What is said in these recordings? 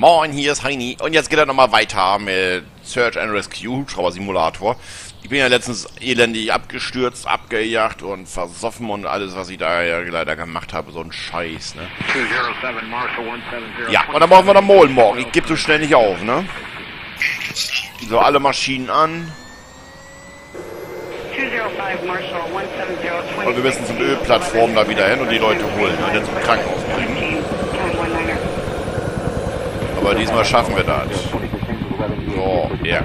Moin, hier ist Heini. Und jetzt geht er nochmal weiter mit Search and Rescue Hubschrauber Simulator. Ich bin ja letztens elendig abgestürzt, abgejagt und versoffen und alles, was ich da ja leider gemacht habe. So ein Scheiß, ne? 207 Marshall 170. Ja, und dann machen wir dann Molen morgen. Ich gebe so schnell nicht auf, ne? So, alle Maschinen an. 205 Marshall 170. Und wir müssen zum Ölplattform da wieder hin und die Leute holen und dann zum Krankenhaus bringen. Aber diesmal schaffen wir das. So, ja.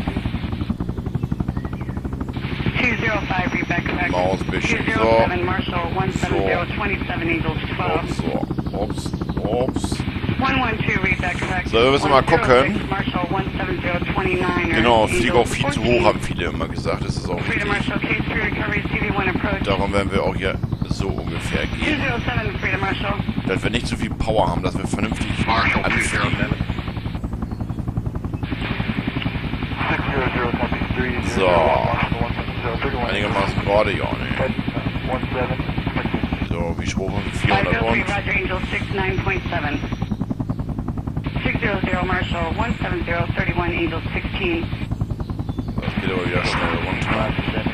Mausbischen. So. Ups. So, wir müssen mal gucken. Genau, fliege auch viel zu hoch, haben viele immer gesagt. Das ist auch richtig. Darum werden wir auch hier so ungefähr gehen. Dass wir nicht zu viel Power haben, dass wir vernünftig anfliegen. So. Einigermaßen gerade, ja, ne. So, wie hoch sind 400 und? 600 Marshall 170 31 Angel 16. Das geht aber wieder schnell runter.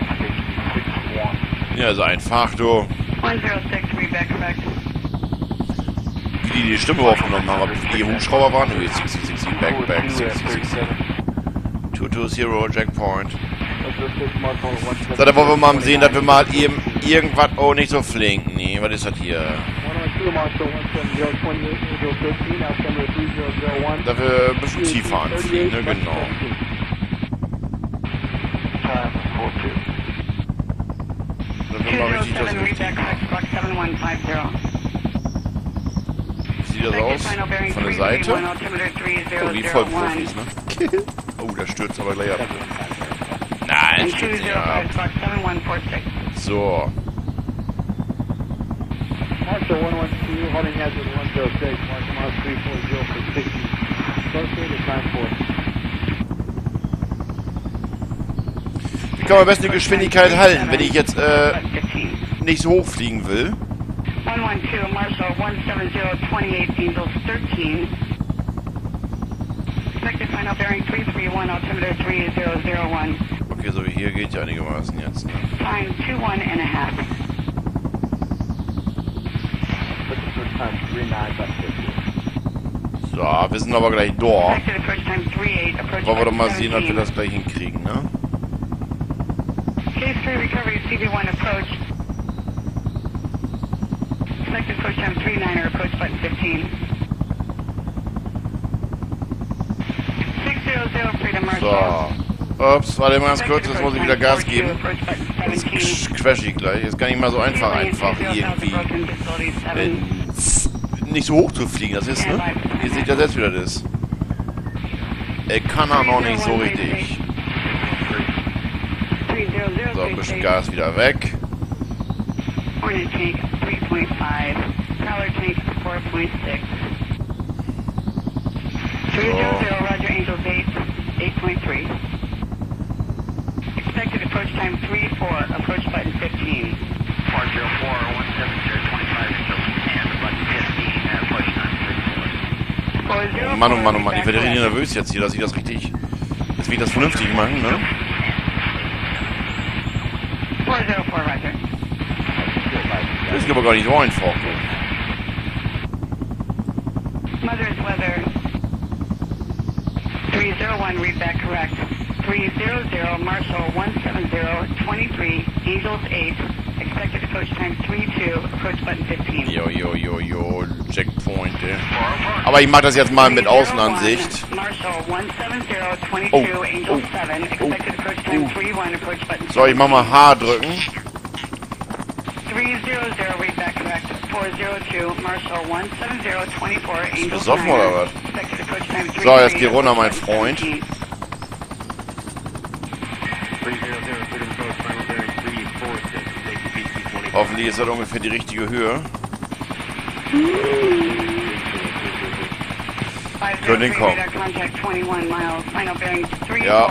Ja, ist einfach, du. 106, read back correct. Wie die Stimme aufgenommen haben, ob die Hubschrauber waren? 60, back, 60. 220, Jackpoint. So, da wollen wir mal sehen, dass wir mal eben irgendwas... Oh, nicht so flink. Nee, was ist das hier? Da wir ein bisschen tiefer anfliegen, ne? Genau. Dann wir mal richtig das Richtige. Wie sieht das aus? Von der Seite? Oh, wie voll Profis, ne? Oh, der stürzt aber gleich ab. Nein, stürzt nicht ab. So. Marshall 112, holding hazard 106, Marshall Miles 340 for 60. Associated time 4. Wie kann man am besten die Geschwindigkeit halten, wenn ich jetzt nicht so hoch fliegen will? 112 Marshall 170 28 Angels 13. Expected final bearing 331 altimeter 3001. Okay, so wie hier geht ja einigermaßen jetzt, ne? Time 21.5. So, wir sind aber gleich dort. Wollen wir doch mal sehen, ob wir das gleich hinkriegen, ne? Case 3 recovery CV1 approach. Selected approach time 39er, approach button 15. 600 Freedom Marshall. So. Ups, warte mal ganz kurz, jetzt muss ich wieder Gas geben. Das quetsche ich gleich. Ist gar nicht mal so einfach irgendwie nicht so hoch zu fliegen. Das ist, ne? Ihr seht ja selbst, wie das ist. Kann er noch nicht so richtig. So, ein bisschen Gas wieder weg. Hornet tank 3.5. Prowler tank 4.6. 300 Roger Angels 8.3. Expected approach time 34, approach button 15. 404 170 25 Angels 10, button 15, approach time 34. Oh Mann, oh Mann. Ich werde richtig nervös jetzt hier, dass ich das richtig... Jetzt will ich das vernünftig machen, ne? 404, Roger. Das ist aber gar nicht so einfach. Mother's weather. 301, read back correct. 300 Marshall 170 23 Angels 8. Expected approach time 32, approach button 15. Jo, Checkpoint, ey. Aber ich mach das jetzt mal mit Außenansicht. So, ich mach mal H drücken. 300, read back correct. 402 Marshall 170 24 Angels Besoffen 9. oder was? Expected approach time 3. So, jetzt geh runter, mein Freund. 15. Hoffentlich ist das ungefähr die richtige Höhe. Könnte hinkommen. Ja.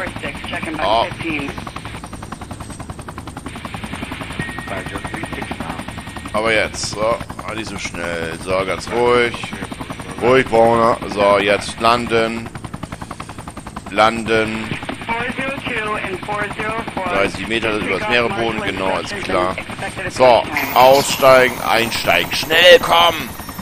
Aber jetzt, so, nicht so schnell. So, ganz ruhig. Ruhig, Brauner. So, jetzt landen. Landen. 402 and 404. 30 Meter übers Meereboden, genau, ist klar. So, aussteigen, einsteigen. Schnell, komm!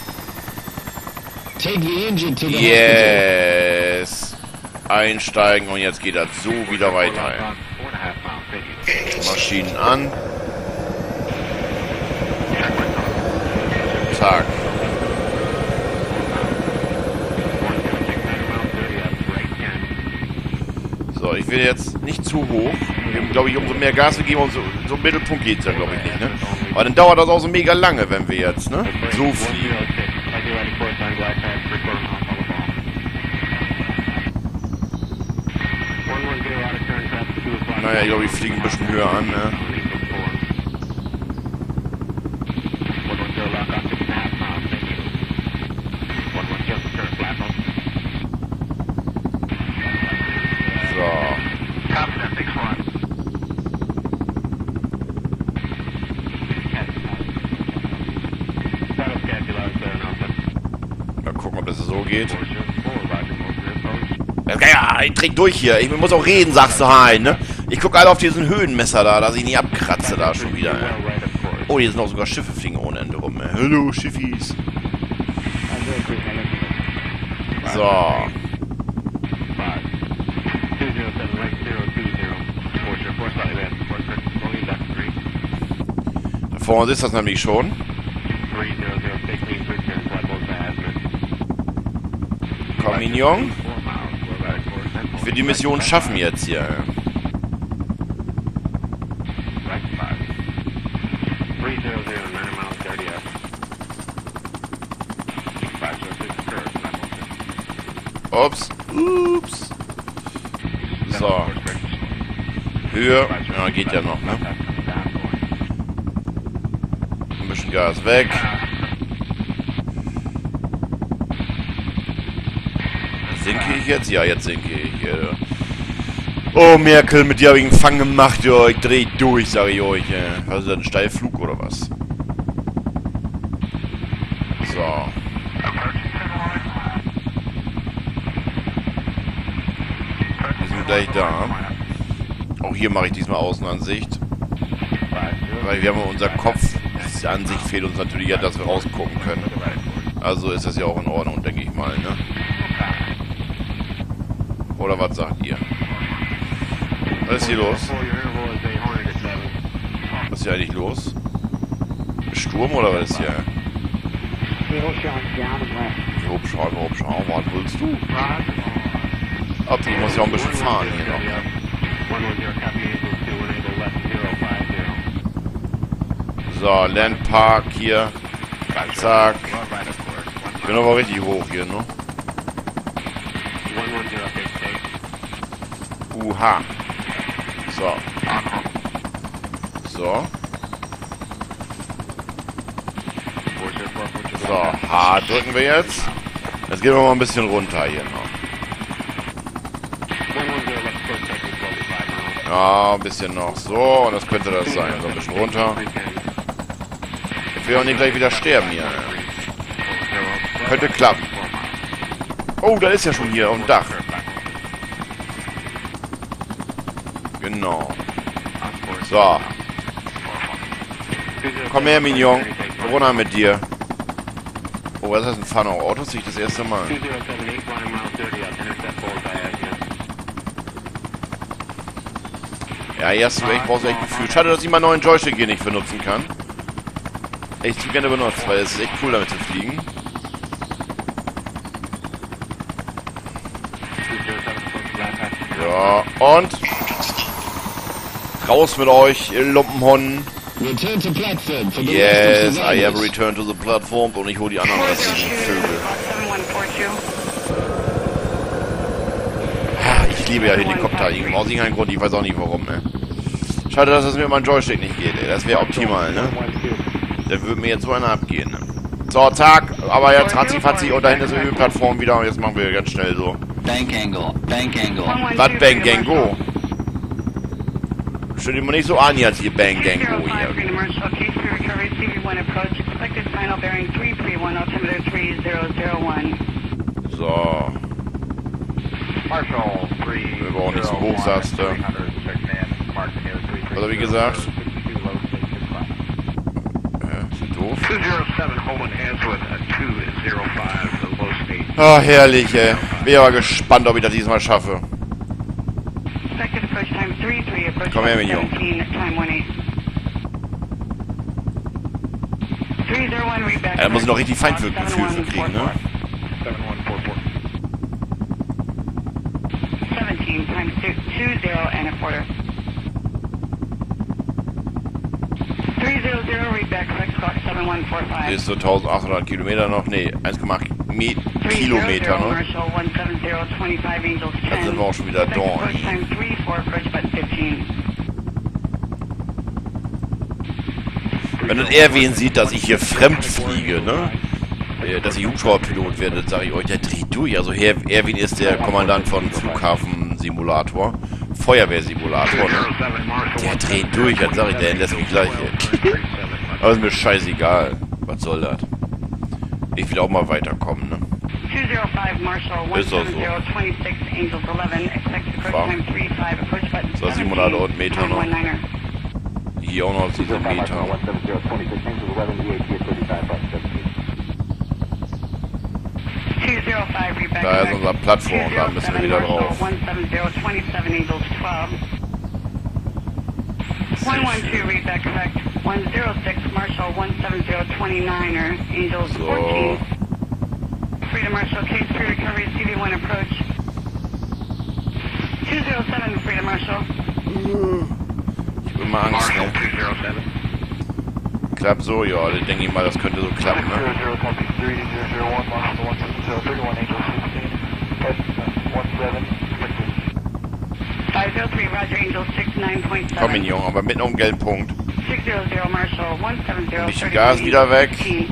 Yes! Einsteigen und jetzt geht das so wieder weiter. Maschinen an. Zack. So, ich will jetzt nicht zu hoch. Glaube ich, umso mehr Gas wir geben, umso im Mittelpunkt geht es ja, glaube ich, nicht, ne? Aber dann dauert das auch so mega lange, wenn wir jetzt, ne? So fliegen. Naja, ich glaube, wir fliegen ein bisschen höher an, ne? Geht. Ja, ich träg durch hier. Ich muss auch reden, sagst du hein, ne? Ich gucke alle auf diesen Höhenmesser da, dass ich nicht abkratze da schon wieder. Ja. Oh, hier sind auch sogar Schiffe fliegen ohne Ende rum. Ja. Hallo, Schiffis. So. Da vorne ist das nämlich schon. Komm, Mignon. Ich will die Mission schaffen jetzt hier. Ups. Ups. So. Höhe. Ja, geht ja noch, ne? Ein bisschen Gas weg. Sinke ich jetzt? Ja, jetzt sinke ich. Oh, Merkel, mit dir habe ich einen Fang gemacht, ja. Ich dreh durch, sage ich euch. Was ist das, ein Steilflug oder was? So. Wir sind gleich da. Auch hier mache ich diesmal Außenansicht. Weil wir haben unser Kopf. Die Ansicht fehlt uns natürlich ja, dass wir rausgucken können. Also ist das ja auch in Ordnung, denke ich mal, ne? Oder was sagt ihr? Was ist hier los? Was ist hier eigentlich los? Sturm oder was ist hier? Hubschrauber, was willst du? Ab, ich muss ja auch ein bisschen fahren hier noch. So, Landpark hier. Zack. Ich bin aber richtig hoch hier, ne? Uha. So. So. So, H drücken wir jetzt. Jetzt gehen wir mal ein bisschen runter hier noch. Ja, ein bisschen noch. So, und das könnte das sein. So ein bisschen runter. Ich will auch nicht gleich wieder sterben hier. Könnte klappen. Oh, da ist ja schon hier auf dem Dach. Genau. So. Komm her, Mignon. Runter mit dir. Oh, was ist das, ein Fahrer Autos? Sehe ich das erste Mal. Ja, erst ich brauche echt Gefühl. Schade, dass ich meinen neuen Joystick hier nicht benutzen kann. Echt zu gerne benutzt, weil es ist echt cool damit zu fliegen. Ja, und raus mit euch, ihr Lumpenhonnen. Yes, I have returned to the platform. Und ich hole die anderen restlichen Vögel. Ich liebe ja Helikopter. Aus irgendeinem Grund, ich weiß auch nicht warum, ey. Schade, dass es mit meinem Joystick nicht geht, ey. Das wäre optimal, ne? Der würde mir jetzt so einer abgehen, ne? So, zack. Aber jetzt ratzi-fatzi und dahin ist die Plattform wieder. Und jetzt machen wir ganz schnell so. Bank Angle, Bank Angle. Was Bank Angle? Stell dir mal nicht so an jetzt hier, Bank Angle hier. Approach, expected final bearing 331, altimeter 3001. So. Wir brauchen nicht so hoch, sagst du. Was hab ich gesagt? Sind doof. Ah, herrlich, ey. Bin aber gespannt, ob ich das diesmal schaffe. Komm her, mein Junge. Ja, da muss ich noch richtig Feingefühl für kriegen, ne? 17 times 20 and a quarter. 300, read back, correct squawk 7145. Ist so 1800 Kilometer noch? Ne, 1,8 Kilometer noch. Dann sind wir auch schon wieder da. Wenn dann Erwin sieht, dass ich hier fremd fliege, ne? Dass ich Hubschrauberpilot werde, dann sage ich euch, der dreht durch. Also Erwin ist der Kommandant von Flughafensimulator, Feuerwehrsimulator, ne? Der dreht durch, dann sage ich, der lässt mich gleich hier. Aber ist mir scheißegal. Was soll das? Ich will auch mal weiterkommen, ne? Ist doch so. So, 700 Meter noch. Hier auch noch 7 Meter. Da ist unser Plattform, da müssen wir wieder drauf. 112, read back correct. 106, Marshall 17029er, Angels 14. Freedom Marshall, case 3 recovery, CV1 approach. 207, Freedom Marshall. Ich bin mal Angst, ne? Klappt so, ja, ich denke mal, das könnte so klappen, ne? 503, Roger, Angel 69.7. Komm hin, Junge, aber mit noch einem gelben Punkt. 600, Marshall 170. Nicht die Gas wieder weg.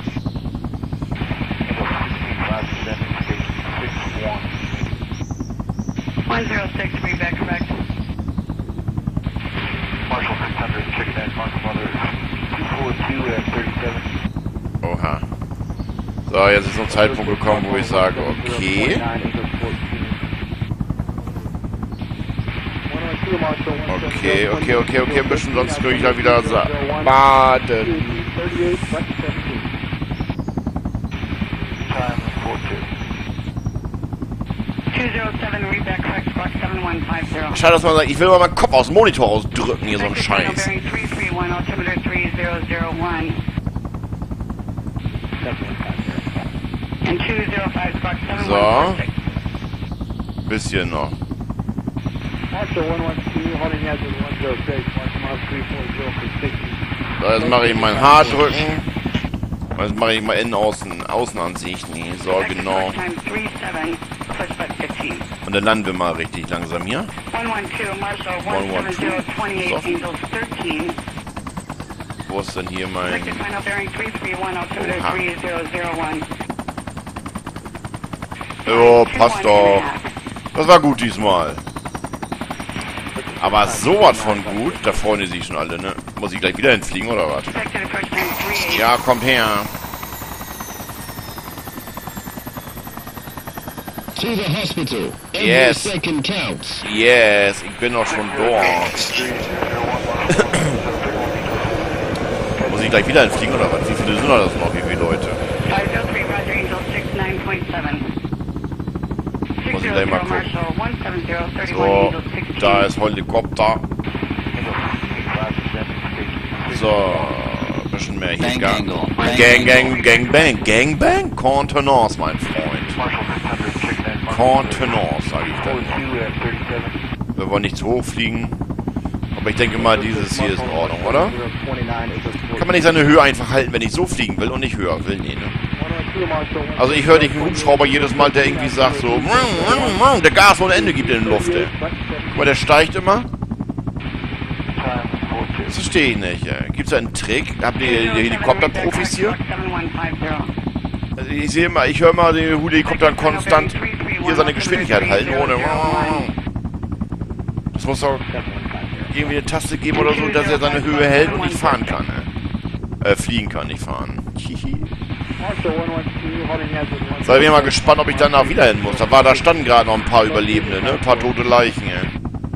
106, read back correct. Marshall 600, check that, Marshall Mother 242 at 37. Oha. So, jetzt ist so ein Zeitpunkt gekommen, wo ich sage, okay. Okay, ein bisschen, sonst kriege ich da wieder baden. 207, read back correct, squawk 7150. Schade, dass man sagt, ich will mal meinen Kopf aus dem Monitor ausdrücken, hier so ein Scheiß. 331, altimeter 3001. And 205, squawk 7146. So. Bisschen noch. So, jetzt mache ich mein Haar drücken. Und jetzt mache ich mal Außenansicht. Nee, so, genau. Und dann landen wir mal richtig langsam hier. 112. So. Wo ist denn hier mein... Oh, passt doch. Das war gut diesmal. Aber sowas von gut, da freuen die sich schon alle, ne? Muss ich gleich wieder hinfliegen, oder was? Ja, kommt her. To the hospital. Every Yes. second counts. Yes, ich bin doch schon dort. Muss ich gleich wieder hinfliegen, oder was? Wie viele sind das noch? Wie viele Leute? 503, Roger, Angel 69.7. Muss ich gleich mal gucken. So, da ist Helikopter. So, ein bisschen mehr hier. Gangbang. Contenance, mein Freund. Contenance, sage ich dann. Wir wollen nicht zu hoch fliegen. Aber ich denke mal, dieses hier ist in Ordnung, oder? Kann man nicht seine Höhe einfach halten, wenn ich so fliegen will und nicht höher will? Nee, ne? Also ich höre den Hubschrauber jedes Mal, der irgendwie sagt so, der Gas ohne Ende gibt in die Luft, ey. Aber der steigt immer. Das verstehe ich nicht, ey. Gibt's da einen Trick? Habt ihr die Helikopterprofis hier? Also ich sehe immer, ich höre mal den Helikopter konstant hier seine Geschwindigkeit halten, ohne... Das muss doch irgendwie eine Taste geben oder so, dass er seine Höhe hält und nicht fahren kann, ey. Fliegen kann, nicht fahren. So, ich bin mal gespannt, ob ich danach wieder hin muss. Da standen gerade noch ein paar Überlebende, ne? Ein paar tote Leichen, ey.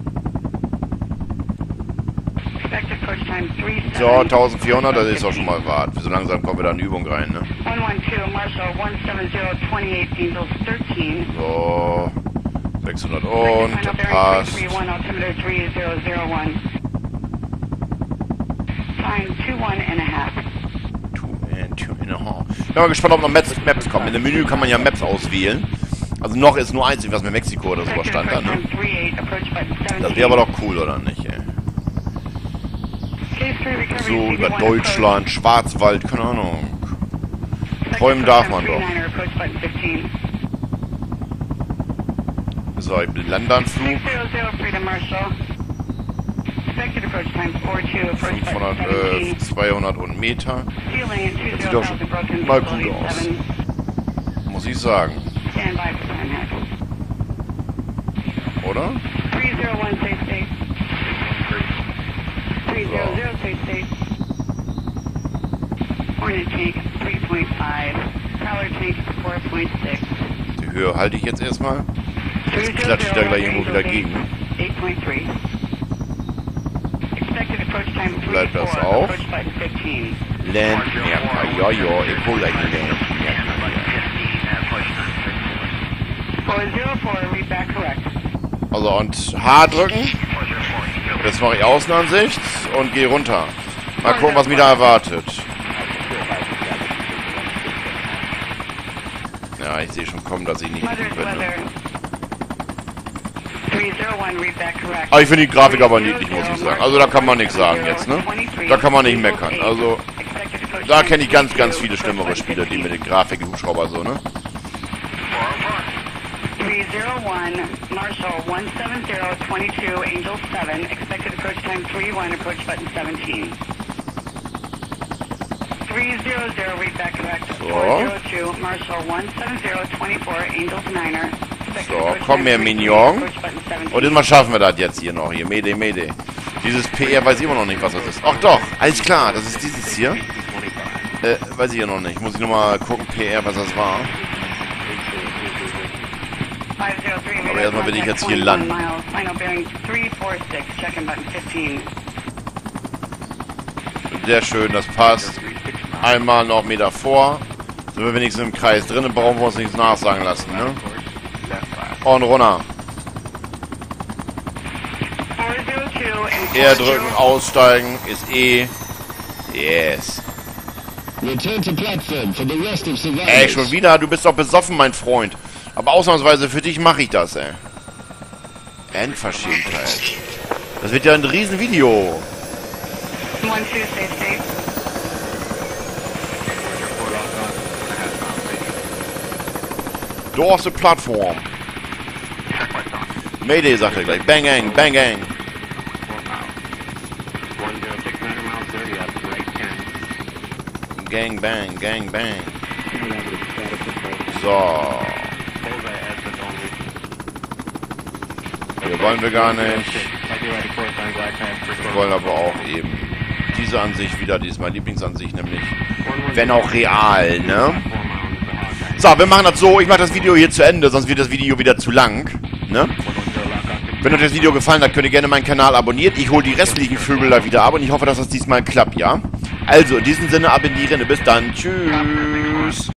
So, 1400, das ist doch schon mal wart. So langsam kommen wir da in Übung rein, ne? 112 Marshall 170 28 Angels 13. So, 600 und, das passt. 31 3001. Time 21.5. Ich bin mal gespannt, ob noch Maps kommen. In dem Menü kann man ja Maps auswählen. Also noch ist nur eins, was mit Mexiko oder sowas stand da, ne? Das wäre aber doch cool, oder nicht, ey? So, über Deutschland, Schwarzwald, keine Ahnung. Träumen darf man doch. So, ich bin Landanflug. 500, 200 und Meter. Das sieht doch schon mal gut aus. Muss ich sagen. Oder? 301 safe state. 300 safe state. Hornet tank 3.5. Prowler tank 4.6. Die Höhe halte ich jetzt erstmal. Jetzt klatsche ich da gleich irgendwo wieder gegen. 8.3. Expected approach time 3.4. Bleibt das auch? Approach button 15. Land, ja, ich hole gleich eine Land. 404, read back correct. Also und H drücken. Jetzt mache ich Außenansicht und gehe runter. Mal gucken, was mich da erwartet. Ja, ich sehe schon kommen, dass ich nicht Mother's gut bin. Ne? weather. 301, read back correct. Aber ich finde die Grafik aber niedlich, muss ich sagen. Also da kann man nichts sagen jetzt, ne? Da kann man nicht meckern. Also da kenne ich ganz, ganz viele schlimmere Spiele, die mit den Grafiken, Hubschrauber so, ne? 301, Marshall 170 22 Angel 7, expected approach time 31, approach button 17. 300, read back correct. 402, Marshall 170 24 Angels 9er. So, komm her, Mignon. Und diesmal schaffen wir das jetzt hier noch. Hier, Mayday, Mayday. Dieses PR weiß ich immer noch nicht, was das ist. Ach doch, alles klar, das ist dieses hier. Weiß ich ja noch nicht. Muss ich nur mal gucken, PR, was das war. Aber erstmal will ich jetzt hier landen. Sehr schön, das passt. Einmal noch Meter vor. Sind wir wenigstens im Kreis drin, brauchen wir uns nichts nachsagen lassen, ne? Und runter. R drücken, aussteigen, ist E. Yes. Return to platform for the rest of survivors. Ey, schon wieder? Du bist doch besoffen, mein Freund. Aber ausnahmsweise für dich mache ich das, ey. Endverschämtheit. Das wird ja ein Riesenvideo. Door of the platform. Mayday, sagt er gleich. Bang, gang, bang, gang. Gang, bang, gang, bang. So. Hier wollen wir gar nicht. Wir wollen aber auch eben diese Ansicht wieder. Die ist meine Lieblingsansicht, nämlich. Wenn auch real, ne? So, wir machen das so. Ich mache das Video hier zu Ende, sonst wird das Video wieder zu lang, ne? Wenn euch das Video gefallen hat, könnt ihr gerne meinen Kanal abonnieren. Ich hole die restlichen Vögel da wieder ab und ich hoffe, dass das diesmal klappt, ja? Also, in diesem Sinne, ab in die Rinne. Bis dann. Tschüss.